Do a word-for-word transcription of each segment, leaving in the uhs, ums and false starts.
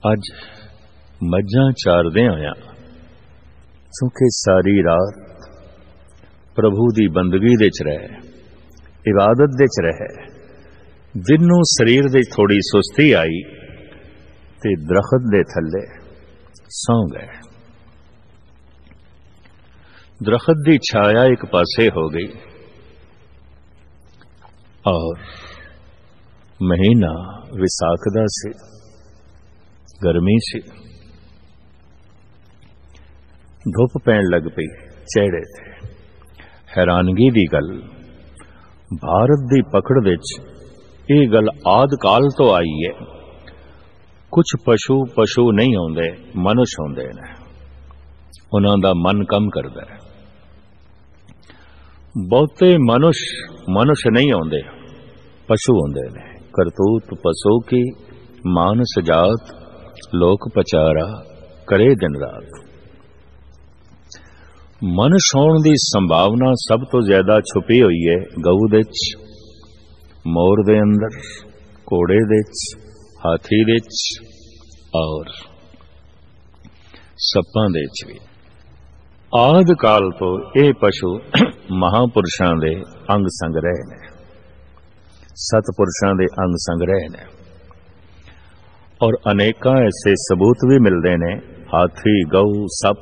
अज मझां चारदे आया क्योंकि सारी रात प्रभु की बंदगी दे च रहे, इबादत दे च रहे। जिन्नों शरीर दे थोड़ी सुस्ती आई ते दरखत दे थले सौ गए। दरखत की छाया एक पासे हो गई और महीना विसाख दा सी, गर्मी सी, धुप पैण लग पई चेहरे थे। हैरानगी दी गल, भारत दी पकड़ विच ये गल आद काल तो आई है। कुछ पशु पशु नहीं आउंदे, मनुष्य आउंदे ने, उन्हां दा मन कम करदा है। बहुते मनुष्य मनुष्य नहीं आउंदे, पशु आउंदे ने। करतूत पशु की मानस जात, लोक पचारा करे दिन रात। मनुष्य होने की संभावना सब तो ज्यादा छुपी हुई है गऊ दे च, मोर दे अंदर, घोड़े दे च, हाथी दे च और सप्पां दे च भी। आद काल तो ये पशु महापुरुषां दे अंग संग रहे ने, सतपुरुषां दे अंग संग रहे ने। और अनेका ऐसे सबूत भी मिलते ने, हाथी, गऊ, सप,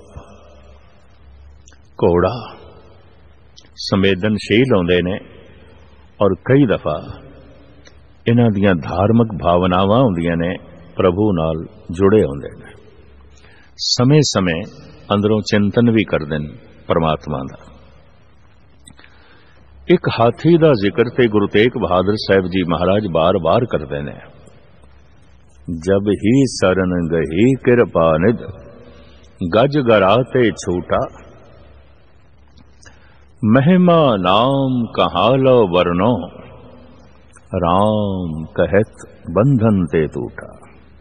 घोड़ा संवेदनशील होंदे ने और कई दफा इन्हां दियां धार्मिक भावनावां होंदियां ने, प्रभु नाल जुड़े होंदे ने। समय समय अंदरों चिंतन भी करदे ने परमात्मा दा। एक हाथी दा जिक्र ते गुरु तेग बहादुर साहब जी महाराज बार बार करते ने। जब ही सरन गही कृपा निध, गज गराते छूटा, महिमा नाम कहालो वर्णो, राम कहत बंधन ते टूटा।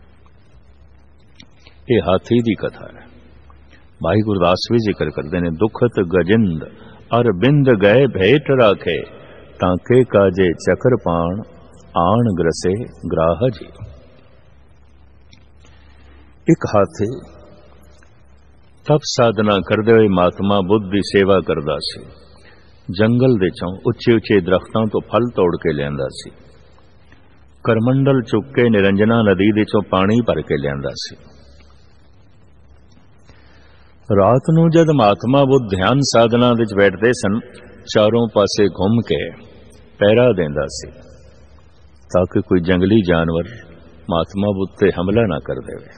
ये हाथी की कथा है। भाई गुरदास भी जिक्र करते ने, दुखत गजिंद अरबिंद गए भेट राखे, ताके काजे चक्र पाण, आण ग्रसे ग्राह जी। एक हाथी तप साधना करते हुए महात्मा बुद्ध की सेवा करता सी। जंगल दे चों उच्चे उच्चे दरख्तों तो फल तोड़ के लियांदा सी। करमंडल चुक के निरंजना नदी दे चों पानी भर के लियांदा सी। रात नूं जद महात्मा बुद्ध ध्यान साधना विच बैठते सन, चारों पासे घूम के पहरा देंदा सी ताकि कोई जंगली जानवर महात्मा बुद्ध ते हमला ना कर देवे।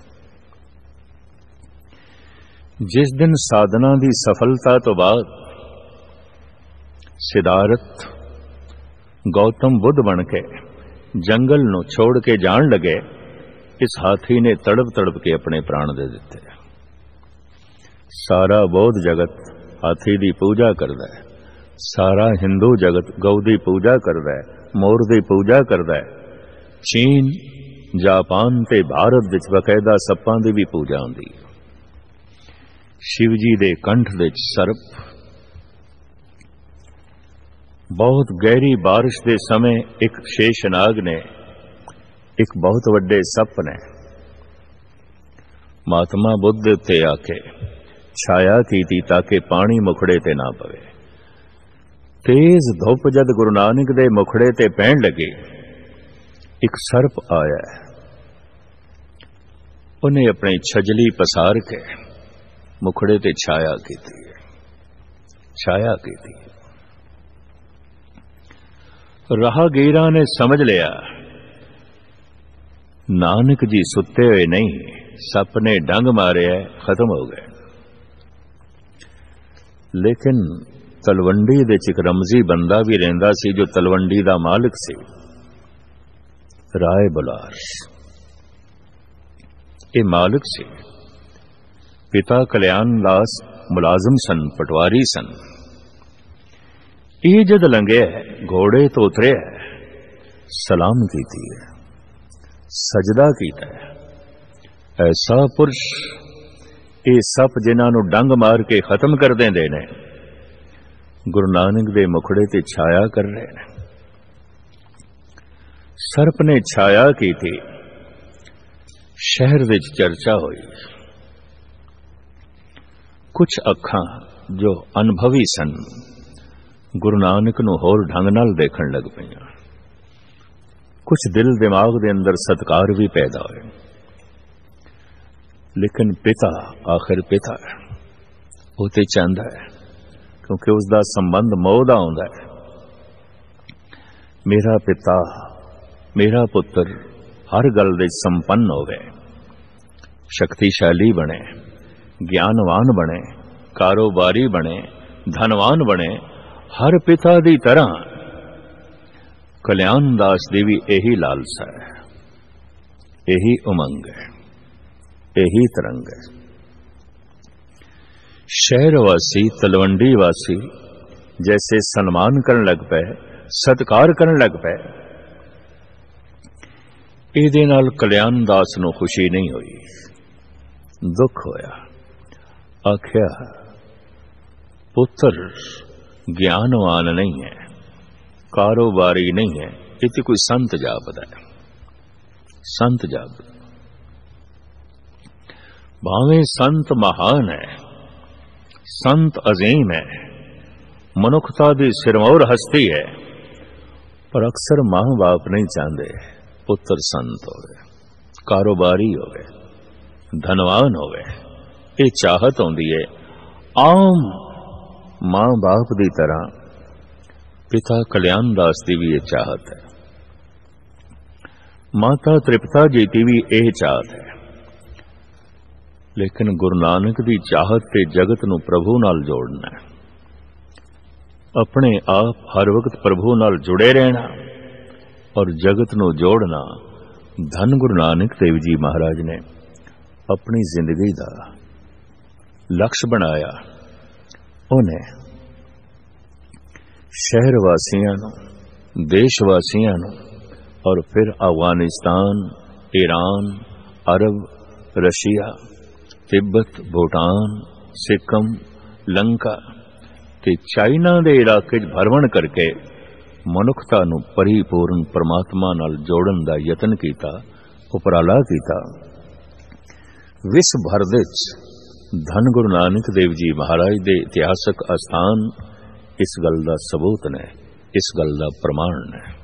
जिस दिन साधना की सफलता तो बाद सिद्धार्थ गौतम बुद्ध बन के जंगल नूं छोड़ के जान लगे, इस हाथी ने तड़प तड़प के अपने प्राण दे दिते। सारा बौद्ध जगत हाथी की पूजा करदा है, सारा हिंदू जगत गौ की पूजा करदा है, मोर की पूजा करदा है। चीन, जापान ते भारत विच बकायदा सप्पां की भी पूजा होंदी है। शिव जी दे कंठ दे सर्प, बहुत गहरी बारिश दे समय एक शेषनाग ने, एक बहुत वड्डे सप ने महात्मा बुद्ध उत्ते आके छाया की थी ताकि पानी मुखड़े ते ना पवे। तेज धुप जद गुरु नानक दे मुखड़े ते पैण लगी, एक सर्प आया, उन्हें अपनी छजली पसार के मुखड़े ते छाया की थी, छाया की थी। राहगीरा ने समझ लिया नानक जी सुते हुए नहीं, सप ने डंग मारे, खत्म हो गए। लेकिन तलवंडी दे एक रमजी बंदा भी रहिंदा सी जो तलवंडी दा मालिक सी, राय बुलार। ये मालिक सी, पिता कल्याण दास मुलाजम सन, पटवारी सन। ये जद लंघे घोड़े तो उतरे, सलाम कीती है, सजदा कीता है। ऐसा पुरुष ये सप जिन्हां नूं डंग मार के खत्म कर देंदे ने, गुरु नानक दे मुखड़े ते छाया कर रहे हैं। सर्प ने छाया की थी, शहर विच चर्चा हुई। कुछ अखां जो अनुभवी सन गुरु नानक नूं होर ढंग नाल देखण लग पईआं। कुछ दिल दिमाग दे अंदर सत्कार भी पैदा होए, लेकिन पिता आखिर पिता है, वो ते चाहता है क्योंकि उसका संबंध मोह दा हुंदा है। मेरा पिता मेरा पुत्र हर गल दे संपन्न होवे, शक्तिशाली बने, ज्ञानवान बने, कारोबारी बने, धनवान बने, हर पिता दी तरह कल्याण दास दी भी यही लालसा है, यही उमंग है, यही तरंग है। शहरवासी तलवंडी वासी जैसे सम्मान करन लग पे, सत्कार करन लग पे, इहदे नाल कल्याण दास नूं खुशी नहीं हुई, दुख होया। आख्या पुत्र ज्ञानवान नहीं है, कारोबारी नहीं है, इति कोई संत जापदा है, संत जापदा। भावें संत महान है, संत अजीम है, मनुखता दी सिरमौर हस्ती है, पर अक्सर मां बाप नहीं चाहते पुत्र संत होवे, कारोबारी होवे, धनवान होवे। ये चाहत होंदी है आम मां बाप दी तरह पिता कल्याण दास की भी ये चाहत है, माता तृप्ता जी की भी यह चाहत है। लेकिन गुरु नानक की चाहत ते जगत नूं प्रभु नाल जोड़ना है, अपने आप हर वक्त प्रभु नाल जुड़े रहना और जगत नूं जोड़ना धन गुरु नानक देव जी महाराज ने अपनी जिंदगी का लक्ष्य बनाया। उन्हें शहर वासियों नूं, देश वासियों नूं और फिर Afghanistan, Iran, Arab, Russia, Tibet, Bhutan, Sikkim, Lanka ते चाइना दे इलाके भरवण करके मनुखता नूं परिपूर्ण परमात्मा नाल जोड़न दा यतन कीता, उपराला कीता। विश्व भर दे धन गुरु नानक देव जी महाराज दे इतिहासक अस्थान इस गल दा सबूत ने, इस गल दा प्रमाण ने।